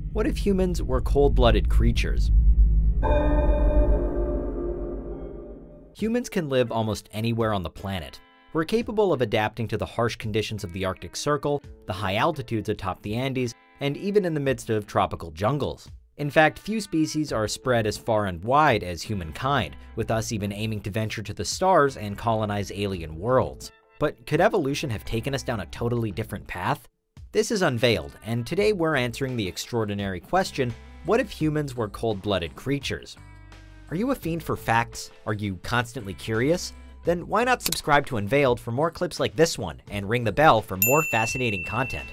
What if humans were cold-blooded creatures? Humans can live almost anywhere on the planet. We're capable of adapting to the harsh conditions of the Arctic Circle, the high altitudes atop the Andes, and even in the midst of tropical jungles. In fact, few species are spread as far and wide as humankind, with us even aiming to venture to the stars and colonize alien worlds. But could evolution have taken us down a totally different path? This is Unveiled, and today we're answering the extraordinary question, what if humans were cold-blooded creatures? Are you a fiend for facts? Are you constantly curious? Then why not subscribe to Unveiled for more clips like this one, and ring the bell for more fascinating content.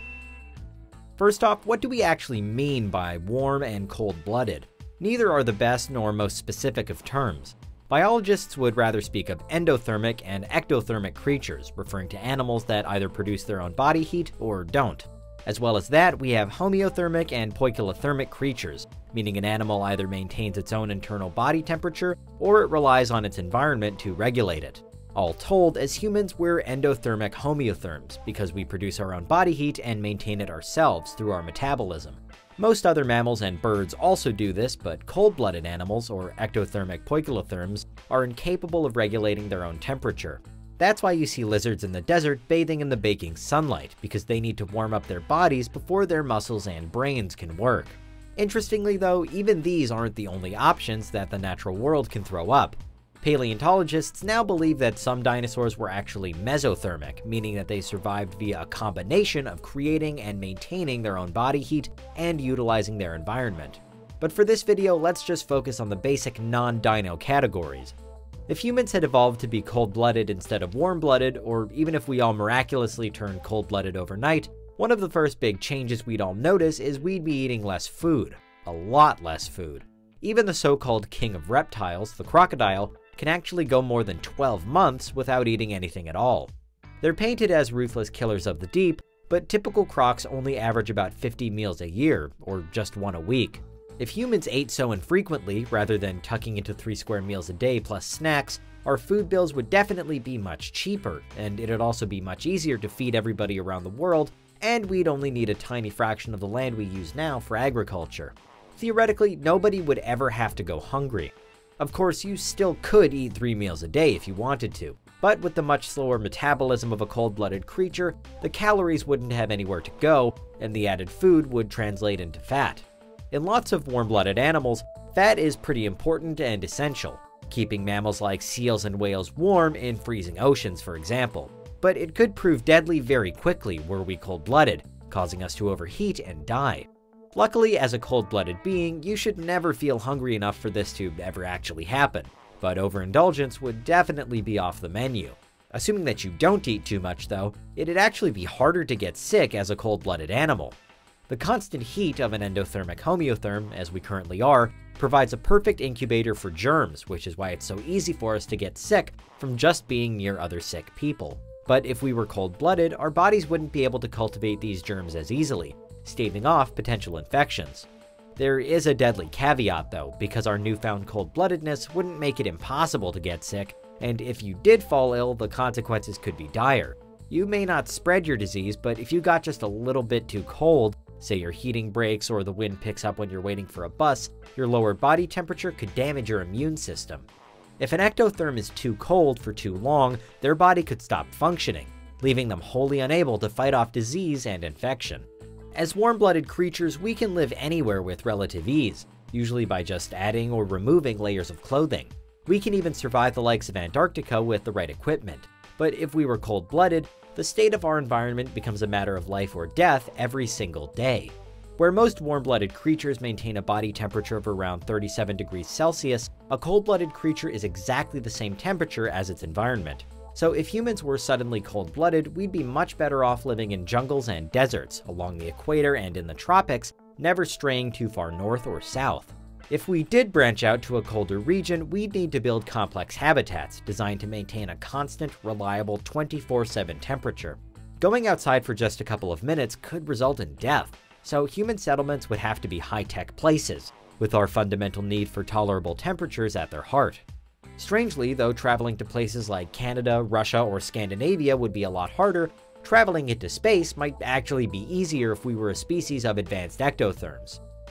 First off, what do we actually mean by warm and cold-blooded? Neither are the best nor most specific of terms. Biologists would rather speak of endothermic and ectothermic creatures, referring to animals that either produce their own body heat or don't. As well as that, we have homeothermic and poikilothermic creatures, meaning an animal either maintains its own internal body temperature or it relies on its environment to regulate it. All told, as humans, we're endothermic homeotherms because we produce our own body heat and maintain it ourselves through our metabolism. Most other mammals and birds also do this, but cold-blooded animals, or ectothermic poikilotherms, are incapable of regulating their own temperature. That's why you see lizards in the desert bathing in the baking sunlight, because they need to warm up their bodies before their muscles and brains can work. Interestingly though, even these aren't the only options that the natural world can throw up. Paleontologists now believe that some dinosaurs were actually mesothermic, meaning that they survived via a combination of creating and maintaining their own body heat and utilizing their environment. But for this video, let's just focus on the basic non-dino categories. If humans had evolved to be cold-blooded instead of warm-blooded, or even if we all miraculously turned cold-blooded overnight, one of the first big changes we'd all notice is we'd be eating less food. A lot less food. Even the so-called king of reptiles, the crocodile, can actually go more than 12 months without eating anything at all. They're painted as ruthless killers of the deep, but typical crocs only average about 50 meals a year, or just one a week. If humans ate so infrequently, rather than tucking into 3 square meals a day plus snacks, our food bills would definitely be much cheaper, and it'd also be much easier to feed everybody around the world, and we'd only need a tiny fraction of the land we use now for agriculture. Theoretically, nobody would ever have to go hungry. Of course, you still could eat 3 meals a day if you wanted to, but with the much slower metabolism of a cold-blooded creature, the calories wouldn't have anywhere to go, and the added food would translate into fat. In lots of warm-blooded animals, fat is pretty important and essential, keeping mammals like seals and whales warm in freezing oceans, for example. But it could prove deadly very quickly were we cold-blooded, causing us to overheat and die. Luckily, as a cold-blooded being, you should never feel hungry enough for this to ever actually happen, but overindulgence would definitely be off the menu. Assuming that you don't eat too much though, it'd actually be harder to get sick as a cold-blooded animal. The constant heat of an endothermic homeotherm, as we currently are, provides a perfect incubator for germs, which is why it's so easy for us to get sick from just being near other sick people. But if we were cold-blooded, our bodies wouldn't be able to cultivate these germs as easily, staving off potential infections. There is a deadly caveat though, because our newfound cold-bloodedness wouldn't make it impossible to get sick, and if you did fall ill, the consequences could be dire. You may not spread your disease, but if you got just a little bit too cold, say your heating breaks or the wind picks up when you're waiting for a bus, your lower body temperature could damage your immune system. If an ectotherm is too cold for too long, their body could stop functioning, leaving them wholly unable to fight off disease and infection. As warm-blooded creatures, we can live anywhere with relative ease, usually by just adding or removing layers of clothing. We can even survive the likes of Antarctica with the right equipment. But if we were cold-blooded, the state of our environment becomes a matter of life or death every single day. Where most warm-blooded creatures maintain a body temperature of around 37 degrees Celsius, a cold-blooded creature is exactly the same temperature as its environment. So if humans were suddenly cold-blooded, we'd be much better off living in jungles and deserts, along the equator and in the tropics, never straying too far north or south. If we did branch out to a colder region, we'd need to build complex habitats designed to maintain a constant, reliable 24/7 temperature. Going outside for just a couple of minutes could result in death, so human settlements would have to be high-tech places, with our fundamental need for tolerable temperatures at their heart. Strangely, though traveling to places like Canada, Russia, or Scandinavia would be a lot harder, traveling into space might actually be easier if we were a species of advanced ectotherms.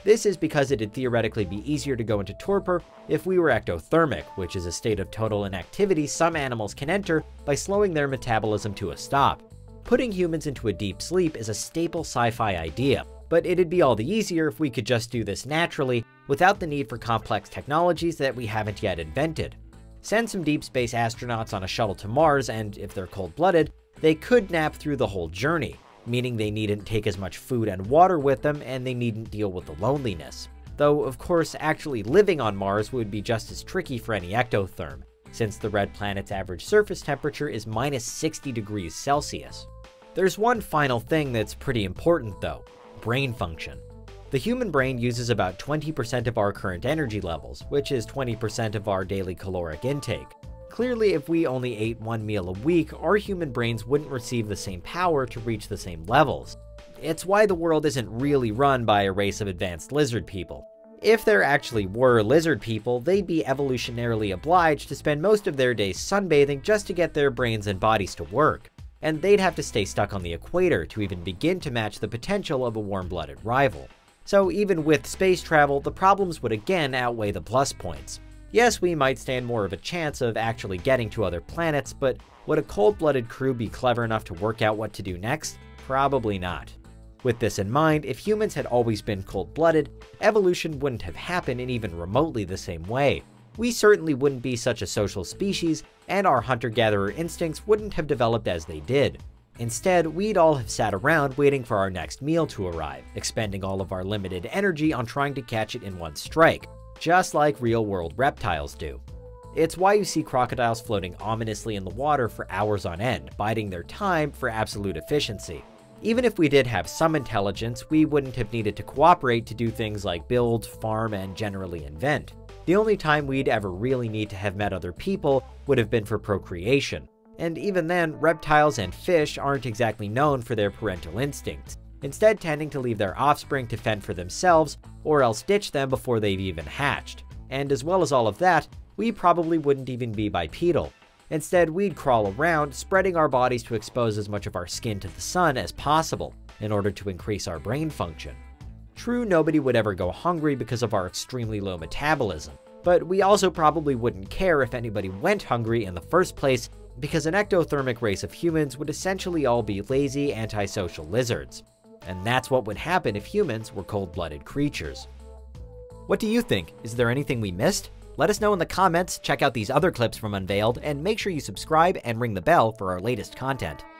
This is because it'd theoretically be easier to go into torpor if we were ectothermic, which is a state of total inactivity some animals can enter by slowing their metabolism to a stop. Putting humans into a deep sleep is a staple sci-fi idea, but it'd be all the easier if we could just do this naturally without the need for complex technologies that we haven't yet invented. Send some deep space astronauts on a shuttle to Mars, and if they're cold-blooded, they could nap through the whole journey, meaning they needn't take as much food and water with them and they needn't deal with the loneliness. Though, of course, actually living on Mars would be just as tricky for any ectotherm, since the red planet's average surface temperature is minus 60 degrees Celsius. There's one final thing that's pretty important though: brain function. The human brain uses about 20% of our current energy levels, which is 20% of our daily caloric intake. Clearly, if we only ate one meal a week, our human brains wouldn't receive the same power to reach the same levels. It's why the world isn't really run by a race of advanced lizard people. If there actually were lizard people, they'd be evolutionarily obliged to spend most of their days sunbathing just to get their brains and bodies to work. And they'd have to stay stuck on the equator to even begin to match the potential of a warm-blooded rival. So even with space travel, the problems would again outweigh the plus points. Yes, we might stand more of a chance of actually getting to other planets, but would a cold-blooded crew be clever enough to work out what to do next? Probably not. With this in mind, if humans had always been cold-blooded, evolution wouldn't have happened in even remotely the same way. We certainly wouldn't be such a social species, and our hunter-gatherer instincts wouldn't have developed as they did. Instead, we'd all have sat around waiting for our next meal to arrive, expending all of our limited energy on trying to catch it in one strike, just like real-world reptiles do. It's why you see crocodiles floating ominously in the water for hours on end, biding their time for absolute efficiency. Even if we did have some intelligence, we wouldn't have needed to cooperate to do things like build, farm, and generally invent. The only time we'd ever really need to have met other people would have been for procreation. And even then, reptiles and fish aren't exactly known for their parental instincts, instead tending to leave their offspring to fend for themselves or else ditch them before they've even hatched. And as well as all of that, we probably wouldn't even be bipedal. Instead, we'd crawl around, spreading our bodies to expose as much of our skin to the sun as possible in order to increase our brain function. True, nobody would ever go hungry because of our extremely low metabolism, but we also probably wouldn't care if anybody went hungry in the first place, because an ectothermic race of humans would essentially all be lazy, antisocial lizards. And that's what would happen if humans were cold-blooded creatures. What do you think? Is there anything we missed? Let us know in the comments, check out these other clips from Unveiled, and make sure you subscribe and ring the bell for our latest content.